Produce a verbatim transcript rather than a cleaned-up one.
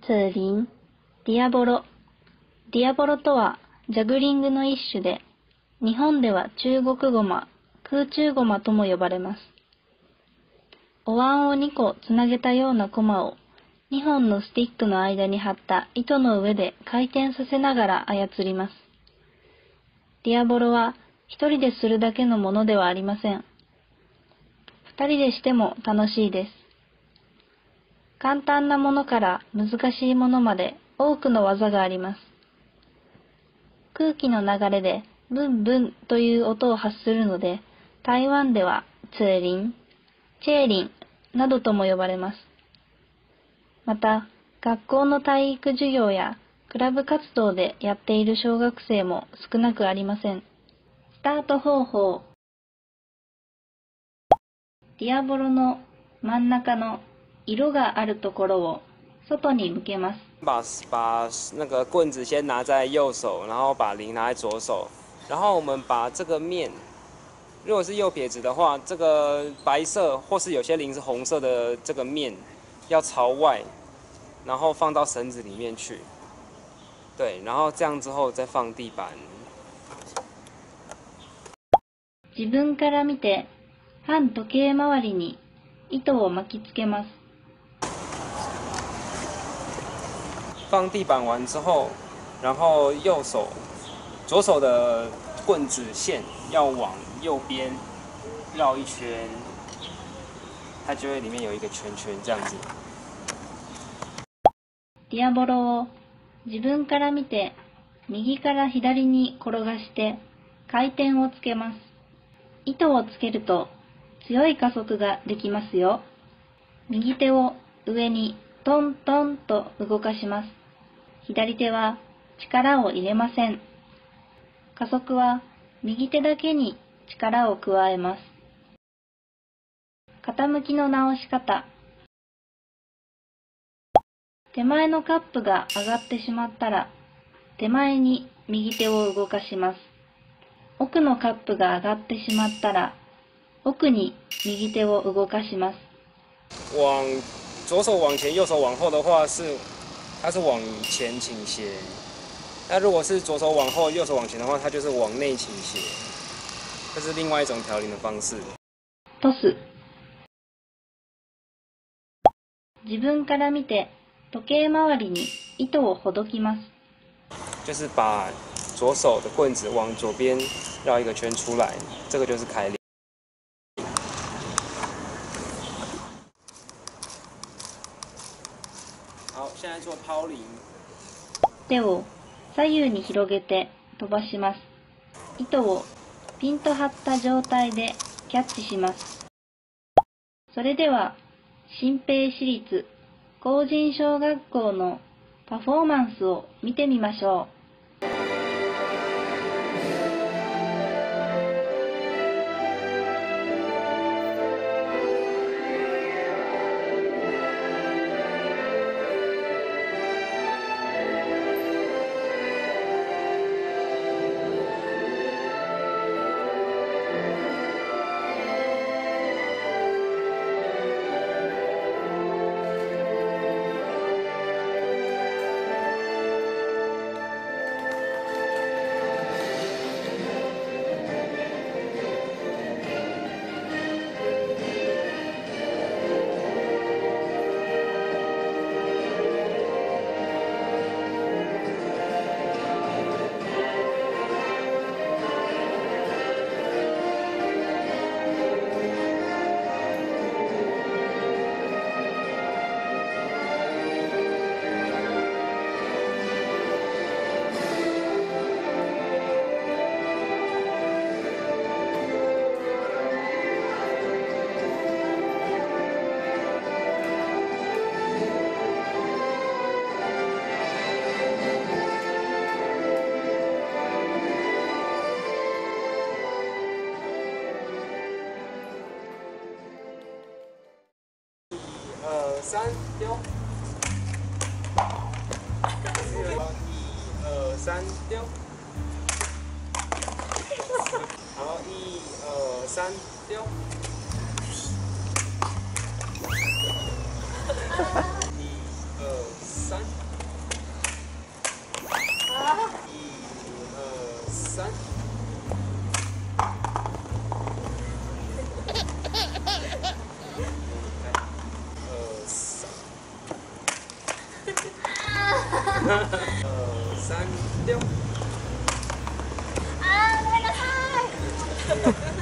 ツーリン、ディアボロ。ディアボロとはジャグリングの一種で、日本では中国ゴマ、空中ゴマとも呼ばれます。お椀をにこつなげたようなコマをにほんのスティックの間に貼った糸の上で回転させながら操ります。ディアボロは一人でするだけのものではありません。二人でしても楽しいです。簡単なものから難しいものまで多くの技があります。空気の流れでブンブンという音を発するので、台湾ではツーリン、チェーリンなどとも呼ばれます。また、学校の体育授業やクラブ活動でやっている小学生も少なくありません。スタート方法。ディアボロの真ん中の色があるところを外に向けます。 把把那个棍子先拿在右手，然后把铃拿在左手，然后我们把这个面，如果是右撇子的话，这个白色或是有些铃是红色的这个面要朝外，然后放到绳子里面去。对，然后这样之后再放地板。 自分から見て反時計回りに糸を巻きつけます。 放地板完之后，然后右手、左手的棍子线要往右边绕一圈，它就会里面有一个圈圈这样子。 ディアボロを自分から見て右から左に転がして回転をつけます。糸をつけると強い加速ができますよ。右手を上にトントンと動かします。左手は力を入れません。加速は右手だけに力を加えます。傾きの直し方。手前のカップが上がってしまったら、手前に右手を動かします。奥のカップが上がってしまったら、奥に右手を動かします。 往左手往前，右手往后的话是，它是往前倾斜。那如果是左手往后，右手往前的话，它就是往内倾斜。这是另外一种调铃的方式。 トス。自分から見て時計回りに糸をほどきます。 就是把左手的棍子往左边绕一个圈出来，这个就是开铃。好，现在做抛铃。 手を左右に広げて飛ばします。糸をピンと張った状態でキャッチします。それでは、新平市立工人小学校のパフォーマンスを見てみましょう。 三丢，一二三丢，好，一二三丢，一二三。 三。二三。二三六。 啊，ごめんなさい。